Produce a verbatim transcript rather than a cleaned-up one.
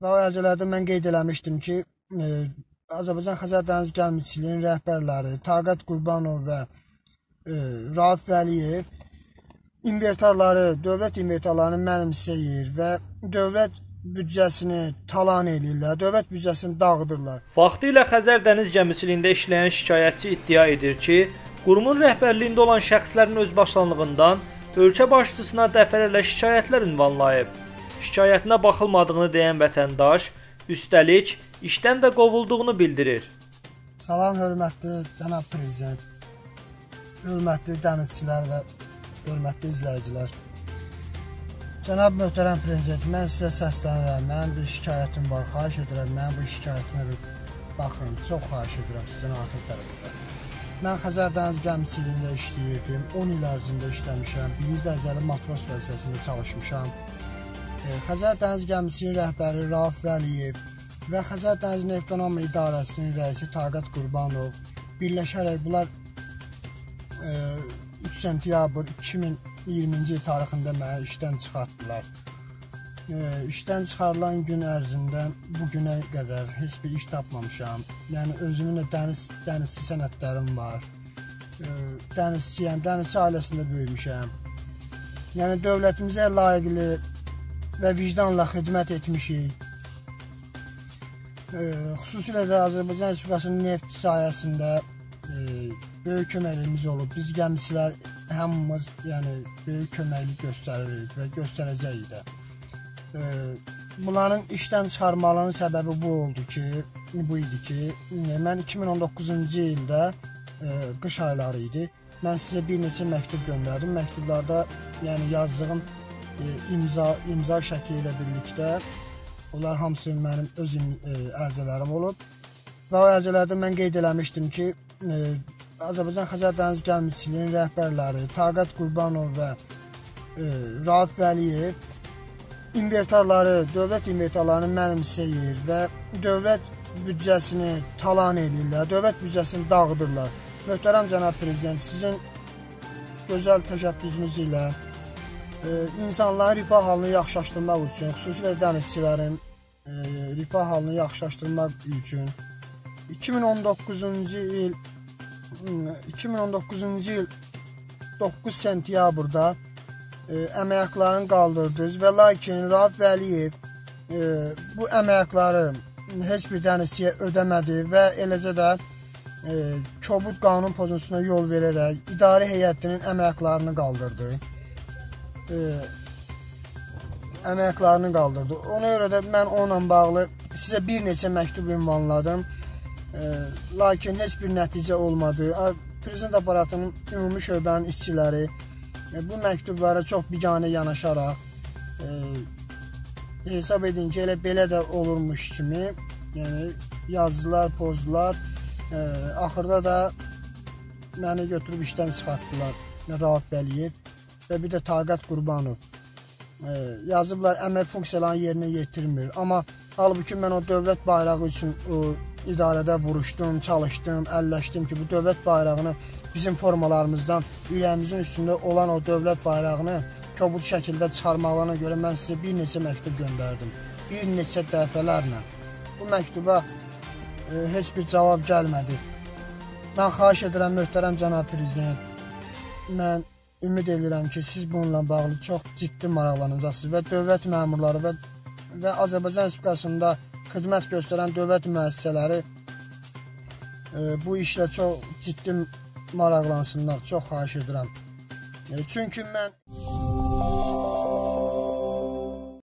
Və o ərizələrdə mən qeyd eləmişdim ki, e, Azərbaycan Xəzər Dəniz Gəmiçiliyinin rəhbərləri Taqət Qurbanov və e, Rauf Vəliyev invertorları, dövlət invertorlarını mənimsəyir və dövlət büdcəsini talan edirlər, dövlət büdcəsini dağıdırlar. Vaxtilə Xəzər Dəniz Gəmiçiliyində işləyən şikayətçi iddia edir ki, qurumun rəhbərliyində olan şəxslərin özbaşlanlığından ölkə başçısına dəfələrlə şikayətlər ünvanlayıb. Şikayətinə baxılmadığını deyən vətəndaş, üstəlik işdən də qovulduğunu bildirir. Salam, hörmətli cənab prezident, hörmətli dənizçilər və hörmətli izləyicilər. Cənab möhtərəm prezident, mən sizə səslənirəm, mənim bir şikayətim var, xahiş edirəm, mənim bu şikayətimə bir baxın, çox xahiş edirəm sizdən artıq dərəcədə. Mən Xəzər Dəniz Gəmiçiliyində işləyirdim, on il ərzində işləmişəm, birinci dərəcəli matros vəzifəsində çalışmışam. Xəzər Dəniz Gəmiçiliyinin rəhbəri Rauf Vəliyev və Xəzər Dəniz Neftonoma İdarəsinin rəisi Taqət Qurbanov birləşərək bunlar e, üç sentyabr iki min iyirminci il tarixində mənə işdən çıxartdılar. E, işdən çıxarılan gün ərzindən bu günə qədər heç bir iş tapmamışam. Yəni özümün də dəniz, dənizçi sənədlərim var. E, dənizçiyəm, dənizçi ailəsində böyümüşəm. Yəni dövlətimizə layiqli və vicdanla xidmət etmişik. E, xüsusilə də Azərbaycan Respublikasının neft sayəsində e, böyük köməklərimiz olub. Biz gəmiçilər hamımız yəni, böyük köməklik göstəririk və göstərəcəyik də. E, bunların işdən çıxarmalarının səbəbi bu oldu ki, bu idi ki, mən iki min on doqquzuncu ildə e, qış ayları idi. Mən sizə bir neçə məktub göndərdim. Məktublarda yəni, yazdığım E, imza, imza şəkli ilə birlikdə onlar hamısı mənim öz e, ərizələrim olub və o ərizələrdə mən qeyd eləmişdim ki, e, Azərbaycan Xəzər Dəniz Gəmiçiliyinin rəhbərləri Taqət Qurbanov və e, Rauf Vəliyev invertorları, dövlət invertorlarını mənimsəyir və dövlət büdcəsini talan edirlər, dövlət büdcəsini dağıdırlar. Möhtərəm cənab prezident, sizin gözəl təşəbbüsünüz ilə İnsanların rifah halını yaxşılaşdırmaq üçün, xüsusilə dənizçilərin e, rifah halını yaxşılaşdırmaq üçün iki min on doqquzuncu il iki min on doqquzuncu il doqquz sentyabrda e, əməklərini qaldırdınız və lakin Rauf Vəliyev e, bu əməkləri heç bir dənizçiyə ödəmədi və eləcə də e, kobud qanun pozuntusuna yol verərək idarə heyətinin əməklərini qaldırdı. E, əməklərini qaldırdı. Ona görə də mən onunla bağlı sizə bir neçə məktub ünvanladım. E, lakin heç bir nəticə olmadı. Prezident aparatının ümumi şöbənin işçiləri e, bu məktublara çox biganə yanaşaraq e, hesab edin ki, elə belə də olurmuş kimi yəni, yazdılar, pozdular. E, axırda da məni götürüb işdən çıxartdılar. Rauf Vəliyev və bir də Taqət Qurbanov e, yazıblar, əmək funksiyalarını yerinə yetirmir. Amma halbuki mən o dövlət bayrağı üçün o idarədə vuruşdum, çalışdım, əlləşdim ki, bu dövlət bayrağını bizim formalarımızdan ürəyimizin üstündə olan o dövlət bayrağını kobud şəkildə çıxarmaqlarına görə mən sizə bir neçə məktub göndərdim. Bir neçə dəfələrlə. Bu məktuba e, heç bir cavab gəlmədi. Mən xahiş edirəm, möhtərəm cənab prezident, mən ümid edirəm ki, siz bununla bağlı çox ciddi maraqlanacaqsınız və dövlət məmurları və, və Azərbaycan Respublikasında xidmət göstərən dövlət müəssisələri e, bu işlə çox ciddi maraqlansınlar, çox xahiş edirəm. E, çünki mən